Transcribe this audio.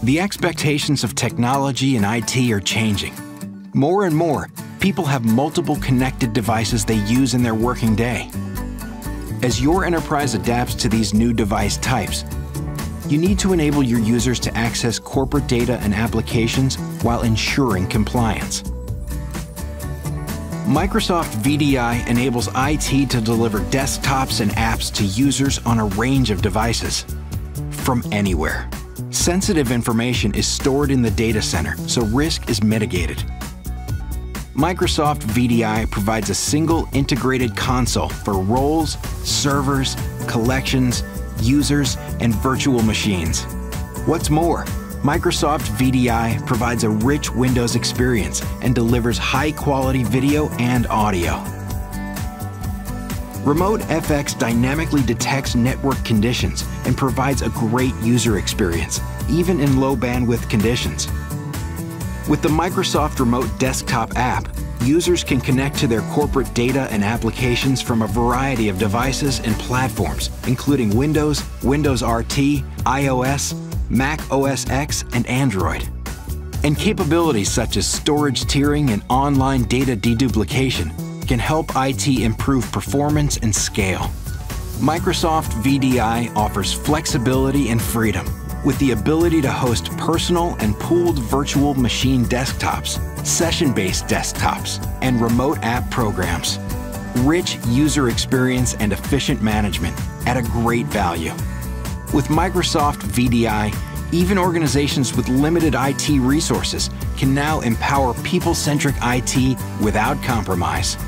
The expectations of technology and IT are changing. More and more, people have multiple connected devices they use in their working day. As your enterprise adapts to these new device types, you need to enable your users to access corporate data and applications while ensuring compliance. Microsoft VDI enables IT to deliver desktops and apps to users on a range of devices, from anywhere. Sensitive information is stored in the data center, so risk is mitigated. Microsoft VDI provides a single integrated console for roles, servers, collections, users, and virtual machines. What's more, Microsoft VDI provides a rich Windows experience and delivers high-quality video and audio. Remote FX dynamically detects network conditions and provides a great user experience, even in low-bandwidth conditions. With the Microsoft Remote Desktop app, users can connect to their corporate data and applications from a variety of devices and platforms, including Windows, Windows RT, iOS, Mac OS X, and Android. And capabilities such as storage tiering and online data deduplication can help IT improve performance and scale. Microsoft VDI offers flexibility and freedom, with the ability to host personal and pooled virtual machine desktops, session-based desktops, and remote app programs. Rich user experience and efficient management at a great value. With Microsoft VDI, even organizations with limited IT resources can now empower people-centric IT without compromise.